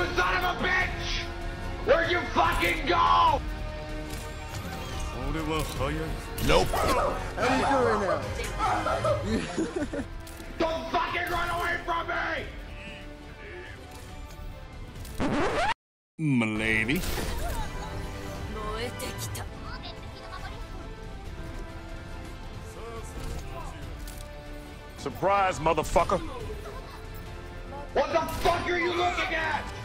son of a bitch! Where'd you fucking go? Nope. How do you feel right now? Don't fucking run away from me! M'lady. Surprise, motherfucker. What the fuck are you looking at?